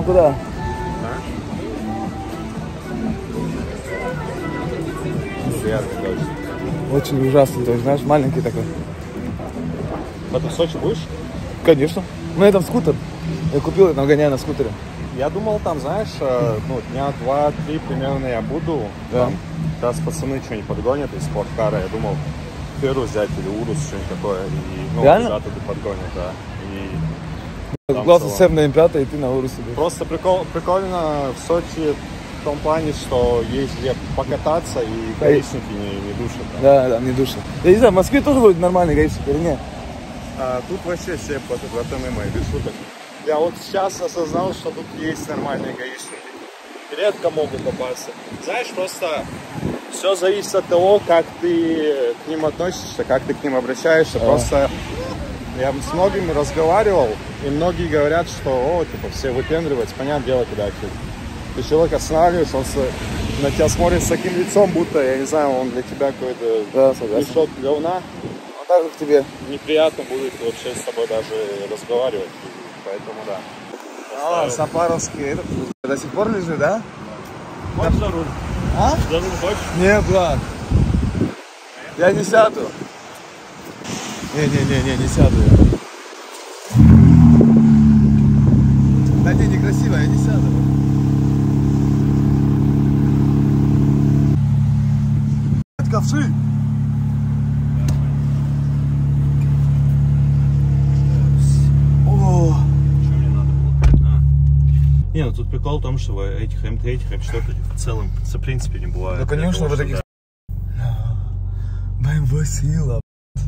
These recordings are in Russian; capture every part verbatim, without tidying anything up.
куда? Приятный дождь. Очень ужасный дождь, знаешь, маленький такой. Потом в Сочи будешь? Конечно. Ну, это скутер. Я купил, нагоняю на скутере. Я думал, там, знаешь, ну, дня два-три примерно я буду. Да. Там, раз пацаны что-нибудь подгонят из спорткара, я думал, Феру взять или Урус, что-нибудь такое. И, ну, реально? ребята тут подгонят, да. И Классно, Сэм на эм пять, и ты на Урусе. просто прикол, прикольно в Сочи в том плане, что есть где покататься, и гаишники не, не душат. Да. Да, да, не душат. Я не знаю, в Москве тоже вроде нормальный гаишник или нет? А тут вообще все под мои без шуток. Я вот сейчас осознал, что тут есть нормальные гаишники. Редко могут попасться. Знаешь, просто все зависит от того, как ты к ним относишься, как ты к ним обращаешься. А. Просто я с многими разговаривал, и многие говорят, что о, типа, все выпендриваются. Понятное дело, когда ты, ты человек останавливаешь, он на тебя смотрит с таким лицом, будто, я не знаю, он для тебя какой-то да, мешок говна. Так же к тебе. Неприятно будет вообще с тобой даже разговаривать, поэтому да. А, Сапаровский, этот до сих пор лежит, да? Хочешь за руль? А? За руль хочешь? Нет, брат. Я не сяду. Не-не-не, не сяду я. Да не, некрасиво, я не сяду. Ковши. Не, ну тут прикол в том, что этих эм три, этих эм четыре в целом, в принципе, не бывает. Да, конечно, вы таких... бэ эм вэ сила.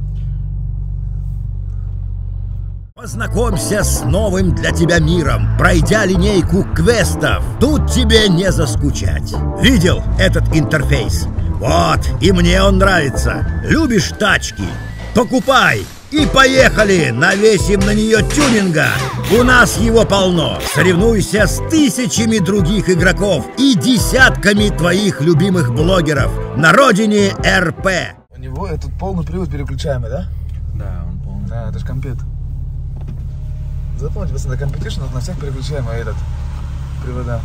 Познакомься с новым для тебя миром, пройдя линейку квестов. Тут тебе не заскучать. Видел этот интерфейс? Вот, и мне он нравится. Любишь тачки? Покупай! И поехали! Навесим на нее тюнинга! У нас его полно! Соревнуйся с тысячами других игроков и десятками твоих любимых блогеров на родине эр пэ. У него этот полный привод переключаемый, да? Да, он полный. Да, это ж компет. Запомните, пацаны, на компетишн на всех переключаемый этот привода.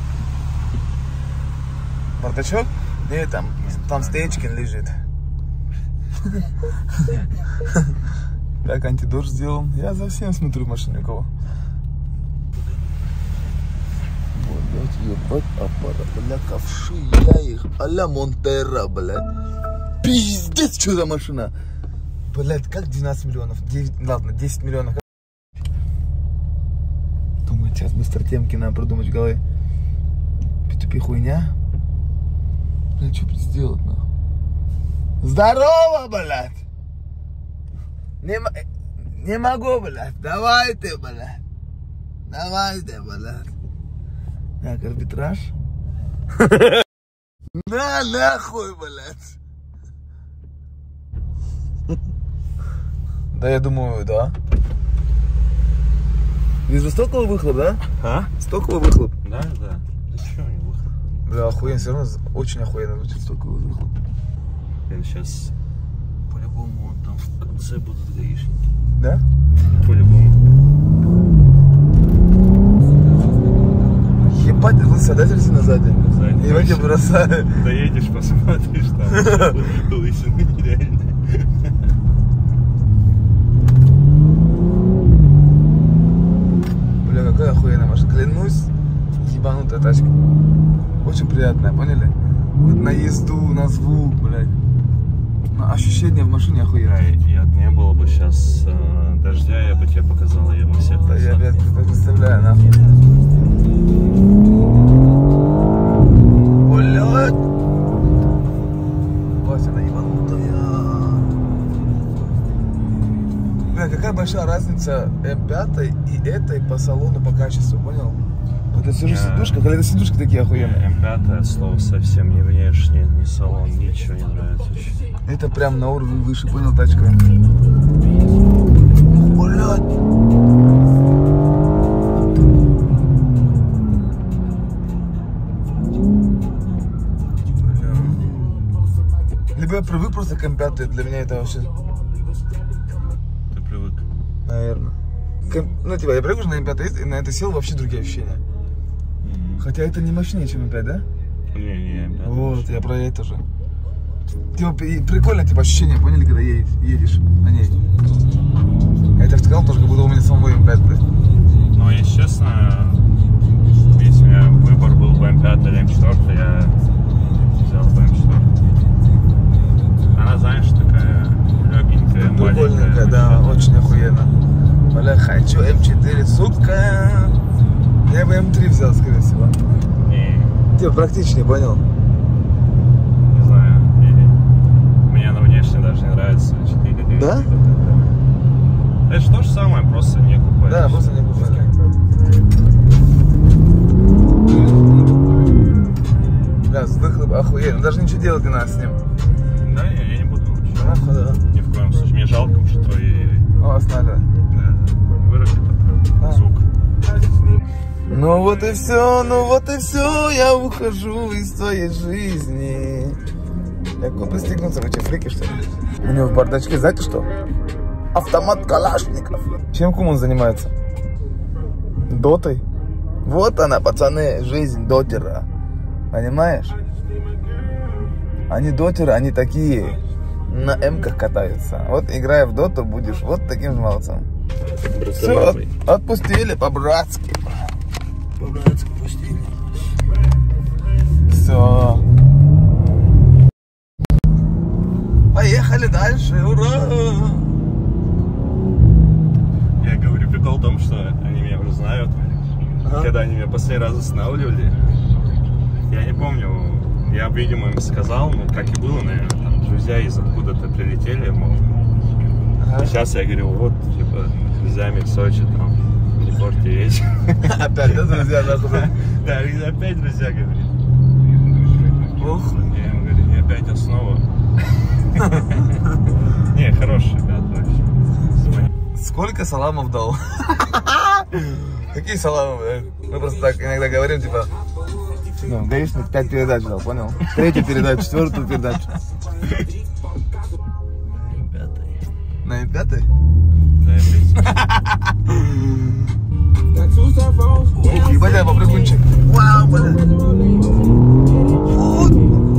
Бардачок? Нет, там, там Стечкин лежит. Как антидорж сделал? Я за всем смотрю машину никого. Блять, ебать, аппарат, бля, ковши, я их, а-ля Монтера, бля. Пиздец, что за машина? Блять, как двенадцать миллионов? девять, ладно, десять миллионов. Думаю, сейчас быстро темки надо продумать в голове. пи ту пи хуйня. Бля, что сделать, нахуй? Здорово, блядь! Не, не могу, блядь. Давай ты, блядь. Давай ты, блядь. Так, арбитраж. На, нахуй, блядь. Да, я думаю, да. Вижу стоковый выхлоп, да? А? Стоковый выхлоп. Да, да. Да что у него выхлоп? Бля, охуенно, все равно очень охуенно звучит стоковый выхлоп. Сейчас по-любому он там в конце будут гаишники. Да? По-любому. Ебать, ты садатель сзади. Сзади. Ебать, я бросаю. Доедешь, посмотришь, там лысины нереально. Бля, какая охуенная машина. Клянусь, ебанутая тачка. Очень приятная, поняли? Вот на езду, на звук, блядь. Ощущение в машине охуенное. И не было бы сейчас э, дождя, я бы тебе показал ее во всех. Да я, блядь, представляю, нахуй. Блядь! Вася, она ебанутая. Бля, какая большая разница эм пять и этой по салону, по качеству, понял? Это все же сидушка, когда это сидушки такие охуенные. эм пять слово совсем не внешне, ни салон, ничего не нравится вообще. Это прям на уровень выше, понял, тачка? Блядь! Либо я привык просто к эм пять, для меня это вообще... Ты привык? Наверное. Ну, типа, я привык уже на эм пять, и на это сел вообще другие ощущения. Хотя это не мощнее, чем эм пять, да? Не, не, эм пять. Вот, я про это же. Типа, прикольно, типа, ощущение, поняли, когда едешь, едешь на ней? Я тебе сказал, тоже как будто у меня самого эм пять, да? Ну, если честно, если у меня выбор был бы эм пять или эм четыре, я взял бы эм четыре. Она, знаешь, такая легенькая, маленькая. Прикольненькая, да, очень охуенно. Бля, хочу эм четыре, сука. Я бы эм три взял, скорее всего. Не, Типа, практичнее, понял? не знаю. И мне она внешне даже не нравится. Да? Это же то же самое, просто не купе. Да, просто не купе. Да, выхлоп охуенно. Даже ничего делать не надо с ним. Да, я, я не буду вообще. Нахуй, да. Ни в коем случае. Мне жалко, что и... О, оставили. Да, вырубит А. звук. Ну вот и все, ну вот и все, я ухожу из твоей жизни. Легко пристегнуться, вы че, фрики, что ли? У него в бардачке, знаете что? Автомат Калашников. Чем Куман занимается? Дотой. Вот она, пацаны, жизнь дотера. Понимаешь? Они дотеры, они такие. На эмках катаются. Вот играя в доту, будешь вот таким же молодцом. Все, от, отпустили по-братски. По-братски пустили. Все. Поехали дальше, ура! Я говорю, прикол в том, что они меня уже знают. Ага. Когда они меня последний раз останавливали, я не помню, я, видимо, им сказал, ну, как и было, наверное, там, друзья из откуда-то прилетели, мол. Ага. И сейчас я говорю, вот, типа, с друзьями в Сочи, там, не порти речь. Опять, да, друзья, нахуй? Да, опять друзья, говорит. Ох. Я ему говорю, не опять основа. Не, хороший ребята вообще. Сколько саламов дал? Какие саламы, блядь? Мы просто так иногда говорим, типа, ну, гаишник пять передач дал, понял? Третью передачу, четвертую передачу. На эм пять? Да, Ух, ебать, я попрыгунчик. Вау, блядь. Вот.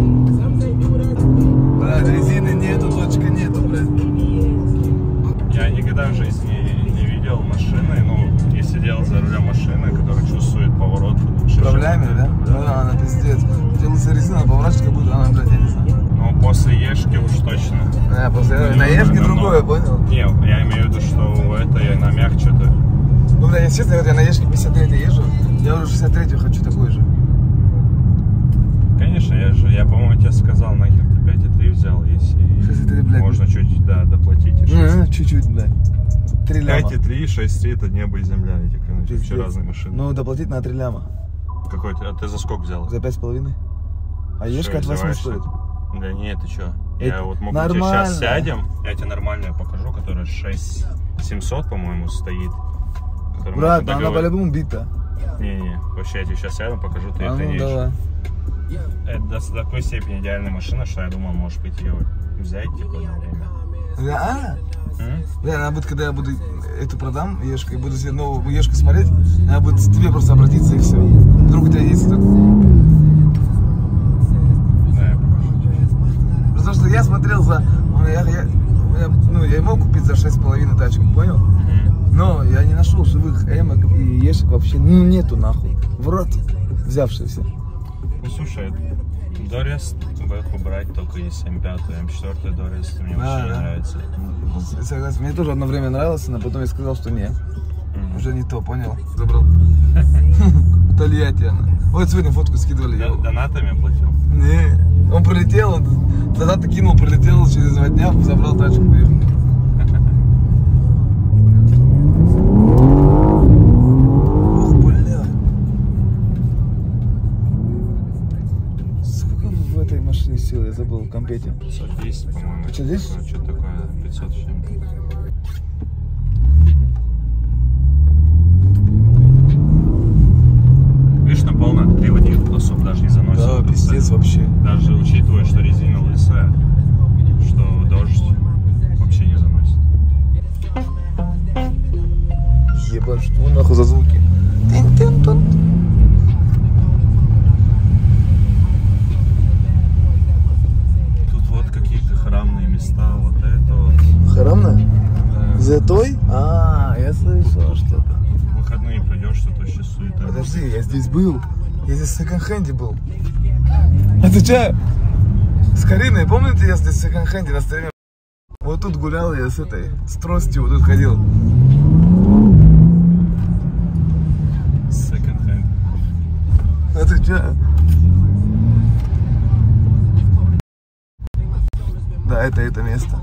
Блядь, резины нету, точка нету, блядь. я никогда в жизни не видел машины, ну, не сидел за рулем машины, которая чувствует поворот лучше. Управляемый, да? Ну да, она пиздец. Делается резина, поворачивает, как будто она, блядь, я не знаю. Ну, после Ешки уж точно. Да, после Ну, на Ешке намного. другое, понял? Не, я имею в виду, что у этой она мягче-то. Ну, бля, если честно, вот я на Ешке пятьдесят три езжу, я уже шестьдесят три хочу такой же. Конечно, я же, я, по-моему, тебе сказал, нахер ты пять и три взял, если шесть и три, блядь. можно чуть, да, доплатить. и шесть. Ну, чуть-чуть, блядь. Три ляма. пять и три, шесть и три это небо и земля, эти, короче, вообще Пиздец. разные машины. Ну, доплатить на три ляма. Какой ты, а ты за сколько взял? За пять с половиной. А Ешка от восьми стоит. Да нет, ты чё? Это Я вот могу нормально. тебе сейчас сядем, я тебе нормальную покажу, которая шесть семьсот, по-моему, стоит. которую Брат, можно она договорить. по-любому бита. Не-не, вообще я тебе сейчас сяду, покажу, ты А это ну, не давай. Это до такой степени идеальная машина, что я думал, может быть, ее взять, типа, на время. Да, а? М? Бля, надо будет, когда я буду эту продам, Ешку, и буду себе новую Ешку смотреть, надо будет к тебе просто обратиться и все. Вдруг у тебя есть этот... Да, я покажу тебе. Потому что я смотрел за... Я, я, я, ну, я мог купить за шесть с половиной тачку, понял? Мгм. Но я не нашел живых эмок и Ешек вообще, ну, нету нахуй. В рот взявшиеся. Ну, слушай, Дорес бэху брать только если эм пять, эм четыре Дорес мне А, вообще не да. нравится. Согласен. Мне тоже одно время нравился, но потом я сказал, что не. Мгм. Уже не то, понял? Забрал. Тольятти она. Вот сегодня фотку скидывали. Д- я- Донатами платил. Не, он прилетел, он донаты кинул, прилетел через два дня, забрал тачку. Ух, бля. Сколько в этой машине сил, я забыл, в компете? пятьсот десять, по-моему. пятьсот десять? Ну, что-то такое, пятьсот с чем-то. Видишь, на полном приводе особо даже не заносит. Да, пиздец вообще. Даже учитывая, что резина лысая, что дождь вообще не заносит. Ебать, что нахуй за звуки? Тин-тин-тун. За той? А, я слышал что-то. В выходные придешь, что-то сейчас суета. Подожди, я здесь был. Я здесь в секонд-хенде был. Отвечаю. С Кариной, помните, я здесь в секонд-хенде на стриме? Вот тут гулял я с этой, с тростью, вот тут ходил. Секонд-хенд. Отвечаю. Да, это это место.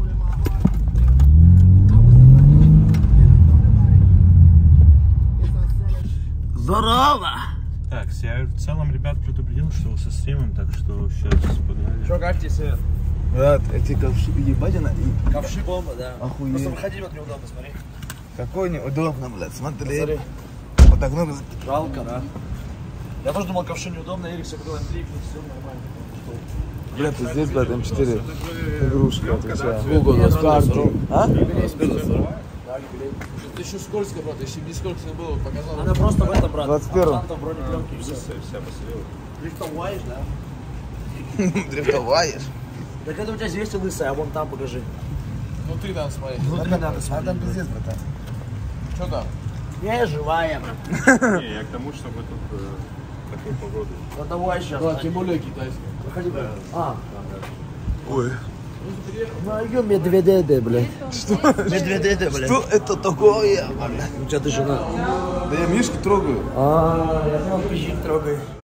Здорово! Так, я в целом ребят предупредил, что со стримом, так что сейчас погнали. Что, как тебе, Свет? Брат, эти ковши, ебать она. Ковши бомба, да. Охуеть. Просто выходить вот неудобно, смотри. Какой неудобно, блядь, смотри. Смотри. Вот так, ну, Жалко, да. Я тоже думал, ковши неудобно, Эрик все купил эм три, все нормально. блядь, ты здесь, блядь, эм четыре игрушка, отвечаю. Google, Нет, карты. А? Да, юбилей. Это еще скользко, брат, если не скользко было, показал. Она просто в этом, брат. двадцать первом. Там бронепленки и все. Вся посылила. Дрифтоваешь, да? Дрифтоваешь? Так это у тебя здесь лысая, а вон там покажи. Внутри надо смотреть. Внутри надо А смотреть. там пиздец, братан. Что там? Не, живая. Не, я к тому, чтобы тут э, такую погоду. Ну давай сейчас. Да, тем более китайский. Проходи, брат. А, Ой. ну ее медведеды, блядь. Что? Медведеды, блядь. Что это такое? У тебя ты жена. Да я мишку трогаю. А, я знал, пищик трогай.